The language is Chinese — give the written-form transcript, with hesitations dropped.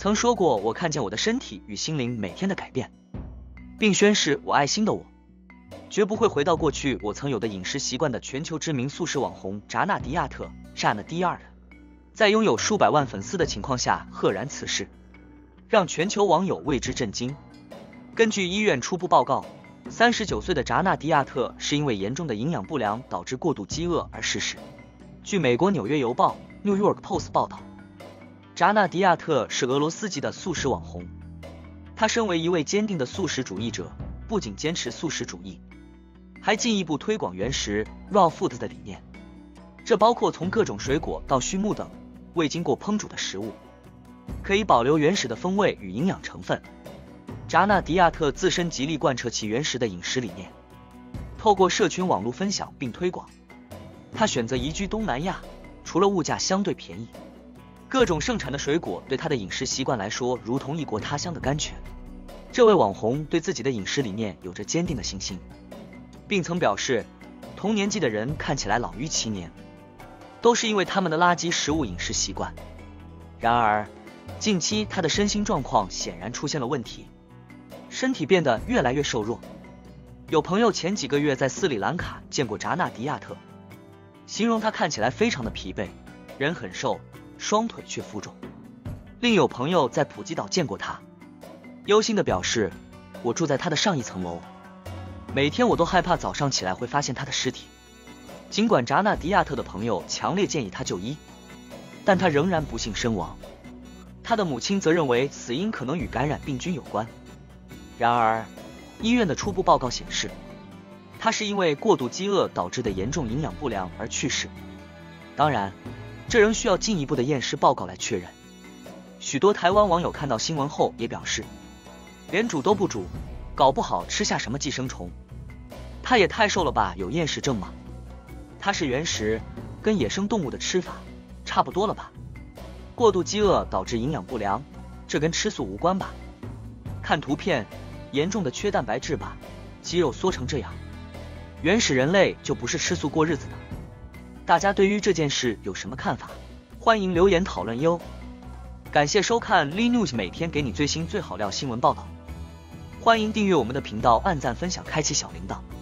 曾说过我看见我的身体与心灵每天的改变，并宣誓我爱新的我绝不会回到过去我曾有的饮食习惯的全球知名素食网红扎纳迪亚特扎纳迪亚特，在拥有数百万粉丝的情况下赫然此事，让全球网友为之震惊。根据医院初步报告，39岁的扎纳迪亚特是因为严重的营养不良导致过度饥饿而逝世。据美国纽约邮报 New York Post 报道，扎纳迪亚特是俄罗斯籍的素食网红，他身为一位坚定的素食主义者，不仅坚持素食主义，还进一步推广原食 raw food 的理念，这包括从各种水果到畜牧等未经过烹煮的食物，可以保留原始的风味与营养成分。扎纳迪亚特自身极力贯彻其原始的饮食理念，透过社群网络分享并推广。他选择移居东南亚，除了物价相对便宜，各种盛产的水果对他的饮食习惯来说如同异国他乡的甘泉。这位网红对自己的饮食理念有着坚定的信心，并曾表示，同年纪的人看起来老于其年，都是因为他们的垃圾食物饮食习惯。然而，近期他的身心状况显然出现了问题，身体变得越来越瘦弱。有朋友前几个月在斯里兰卡见过扎纳迪亚特，形容他看起来非常的疲惫，人很瘦，双腿却浮肿。另有朋友在普吉岛见过他，忧心地表示，我住在他的上一层楼，每天我都害怕早上起来会发现他的尸体。尽管扎纳迪亚特的朋友强烈建议他就医，但他仍然不幸身亡。他的母亲则认为死因可能与感染病菌有关。然而，医院的初步报告显示，他是因为过度饥饿导致的严重营养不良而去世。当然，这仍需要进一步的验尸报告来确认。许多台湾网友看到新闻后也表示，连煮都不煮，搞不好吃下什么寄生虫。他也太瘦了吧，有厌食症吗？他是原食，跟野生动物的吃法差不多了吧？过度饥饿导致营养不良，这跟吃素无关吧？看图片，严重的缺蛋白质吧，肌肉缩成这样。原始人类就不是吃素过日子的。大家对于这件事有什么看法？欢迎留言讨论哟。感谢收看 Lee News， 每天给你最新最好料新闻报道。欢迎订阅我们的频道，按赞分享，开启小铃铛。